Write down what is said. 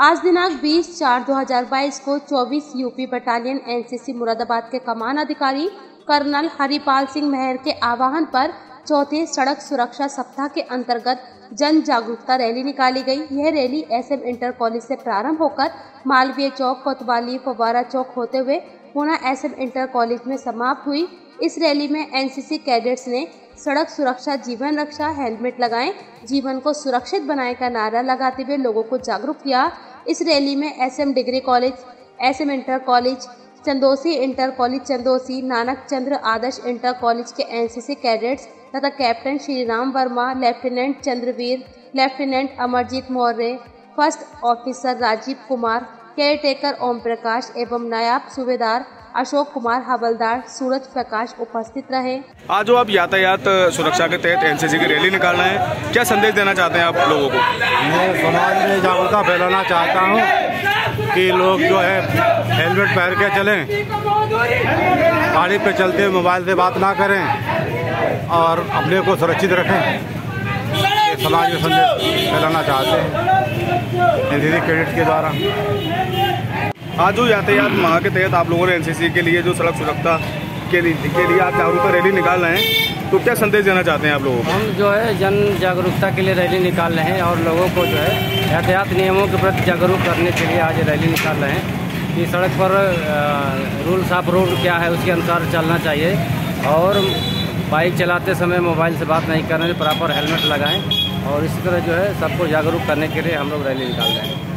आज दिनांक 20/4/2022 को 24 यूपी बटालियन एनसीसी मुरादाबाद के कमान अधिकारी कर्नल हरिपाल सिंह मेहर के आह्वान पर चौथे सड़क सुरक्षा सप्ताह के अंतर्गत जन जागरूकता रैली निकाली गई। यह रैली एसएम इंटर कॉलेज से प्रारंभ होकर मालवीय चौक, कोतवाली, फव्वारा चौक होते हुए पुनः एसएम इंटर कॉलेज में समाप्त हुई। इस रैली में एनसीसी कैडेट्स ने सड़क सुरक्षा जीवन रक्षा, हेलमेट लगाएं, जीवन को सुरक्षित बनाएं का नारा लगाते हुए लोगों को जागरूक किया। इस रैली में S M degree college, S M inter college Chandausi, inter college Chandausi, Nanak Chandra Adarsh inter college के एनसीसी कैडेट्स तथा captain Shriram Verma, lieutenant Chandraveer, lieutenant Amarjeet Maurya, first officer Rajeev Kumar, caretaker Om Prakash एवं नायब सूबेदार अशोक कुमार हवलदार, सूरज प्रकाश उपस्थित रहे। आज जो आप यातायात सुरक्षा के तहत एनसीसी की रैली निकाल रहे हैं, क्या संदेश देना चाहते हैं आप लोगों को? मैं समाज में जागरूकता फैलाना चाहता हूँ कि लोग जो है हेलमेट पहन के चलें, गाड़ी पे चलते हुए मोबाइल से बात ना करें और अपने को सुरक्षित रखें। ये समाज में संदेश फैलाना चाहते हैं एनसीसी कैडेट के द्वारा। आज जो यातायात माह के तहत आप लोगों ने एनसीसी के लिए जो सड़क सुरक्षा के लिए आप जागरूकता रैली निकाल रहे हैं, तो क्या संदेश देना चाहते हैं आप लोगों को? हम जो है जन जागरूकता के लिए रैली निकाल रहे हैं और लोगों को जो है यातायात नियमों के प्रति जागरूक करने के लिए आज रैली निकाल रहे हैं कि सड़क पर रूल्स ऑफ रोड क्या है उसके अनुसार चलना चाहिए और बाइक चलाते समय मोबाइल से बात नहीं करना, प्रॉपर हेलमेट लगाएं और इसी तरह जो है सबको जागरूक करने के लिए हम लोग रैली निकाल रहे हैं।